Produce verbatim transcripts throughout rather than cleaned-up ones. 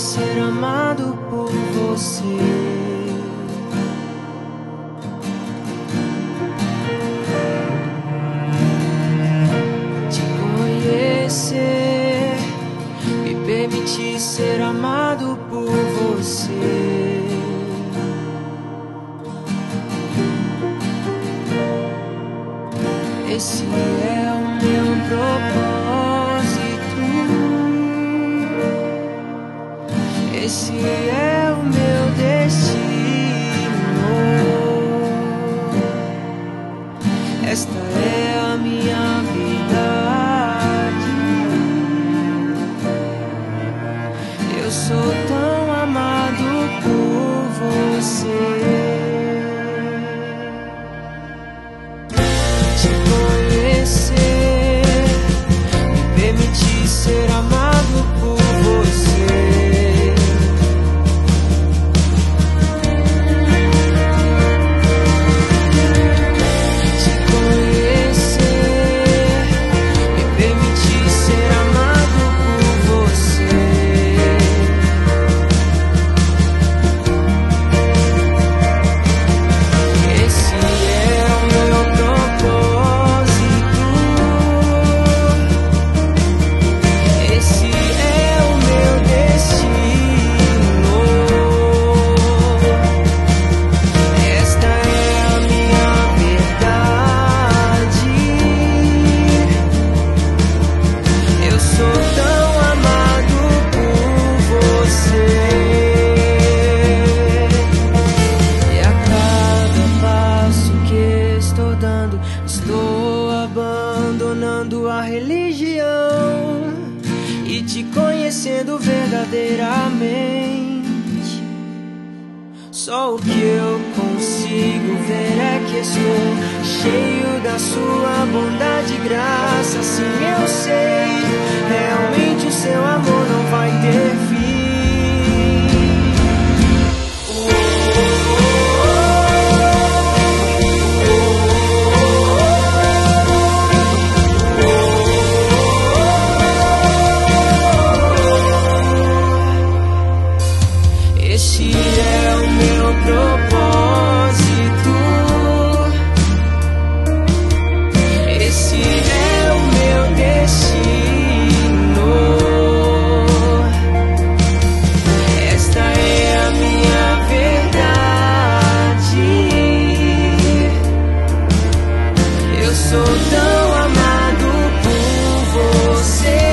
ser amado por você. Te conhecer, me permitir ser amado por você. Esse é o meu propósito, esse é o meu destino, esta é a minha verdade. Eu sou tão amado por você. Ser amado por você. Te conhecer, me permitir ser amado por você. Esse é o meu propósito. Esse é o meu destino. Esta é a minha verdade. Eu sou tão amado por você. E a cada passo que estou dando, estou abandonando a religião e te conhecendo verdadeiramente. Só o que eu consigo ver é que estou cheio da sua bondade e graça. Assim eu sei, realmente o seu amor não vai ter fim. Esse é o meu propósito, esse é o meu destino, esta é a minha verdade. Eu sou tão amado por você.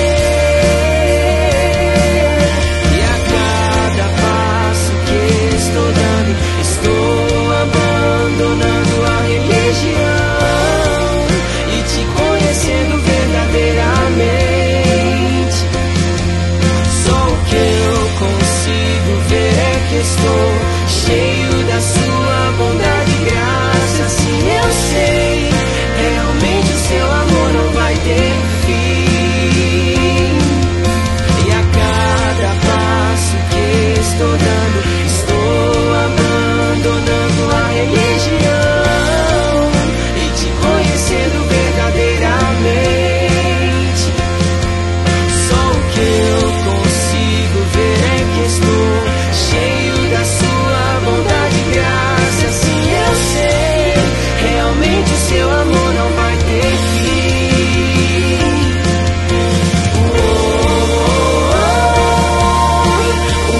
Estou abandonando a religião e te conhecendo verdadeiramente. Só o que eu consigo ver é que estou cheio da sua bondade e graça. Assim eu sei, realmente o seu amor não vai ter fim. E a cada passo que estou dando, estou abandonando a religião e te conhecendo verdadeiramente. Só o que eu consigo ver é que estou cheio da sua bondade e graça. Assim eu sei, realmente o seu amor não vai ter fim. Oh, oh, oh, oh,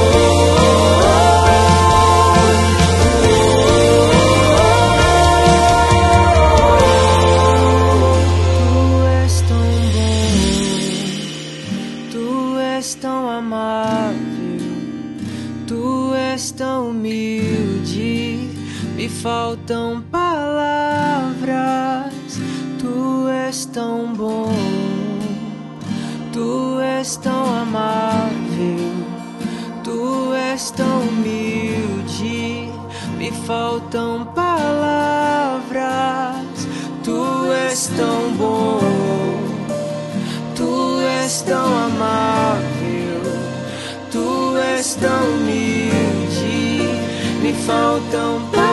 tão amável, tu és tão humilde, me faltam palavras. Tu és tão bom, tu és tão amável, tu és tão humilde, me faltam palavras. Tu és tão bom, tu és tão amável, tu és tão humilde, me faltam palavras.